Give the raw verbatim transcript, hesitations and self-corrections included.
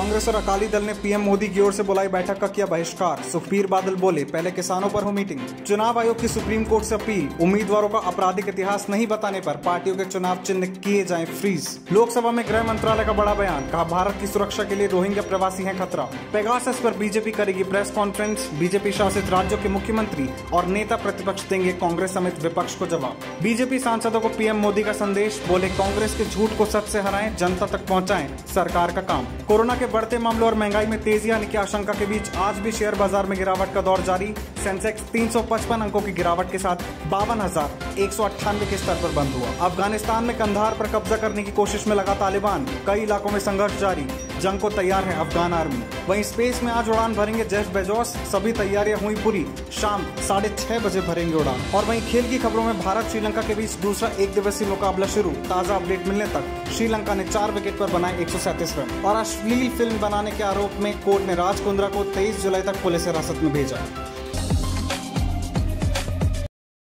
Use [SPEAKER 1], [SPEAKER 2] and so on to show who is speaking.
[SPEAKER 1] कांग्रेस और अकाली दल ने पीएम मोदी की ओर से बुलाई बैठक का किया बहिष्कार। सुखबीर बादल बोले, पहले किसानों पर हो मीटिंग। चुनाव आयोग की सुप्रीम कोर्ट से अपील, उम्मीदवारों का आपराधिक इतिहास नहीं बताने पर पार्टियों के चुनाव चिन्ह किए जाएं फ्रीज। लोकसभा में गृह मंत्रालय का बड़ा बयान, कहा भारत की सुरक्षा के लिए रोहिंग्या प्रवासी हैं खतरा। पेगासस पर बीजेपी करेगी प्रेस कॉन्फ्रेंस, बीजेपी शासित राज्यों के मुख्यमंत्री और नेता प्रतिपक्ष देंगे कांग्रेस समेत विपक्ष को जवाब। बीजेपी सांसदों को पीएम मोदी का संदेश, बोले कांग्रेस के झूठ को सच से हराएं, जनता तक पहुंचाएं सरकार का काम। कोरोना के बढ़ते मामलों और महंगाई में तेजी आने की आशंका के बीच आज भी शेयर बाजार में गिरावट का दौर जारी। सेंसेक्स तीन सौ पचपन अंकों की गिरावट के साथ बावन हजार एक सौ अट्ठानवे के स्तर पर बंद हुआ। अफगानिस्तान में कंधार पर कब्जा करने की कोशिश में लगा तालिबान, कई इलाकों में संघर्ष जारी, जंग को तैयार है अफगान आर्मी। वहीं स्पेस में आज उड़ान भरेंगे जेफ बेजोस, सभी तैयारियां हुई पूरी, शाम साढ़े छह बजे भरेंगे उड़ान। और वहीं खेल की खबरों में भारत श्रीलंका के बीच दूसरा एक दिवसीय मुकाबला शुरू, ताजा अपडेट मिलने तक श्रीलंका ने चार विकेट पर बनाए एक सौ सैंतीस रन। और अश्लील फिल्म बनाने के आरोप में कोर्ट ने राज कुंद्रा को तेईस जुलाई तक पुलिस हिरासत में भेजा।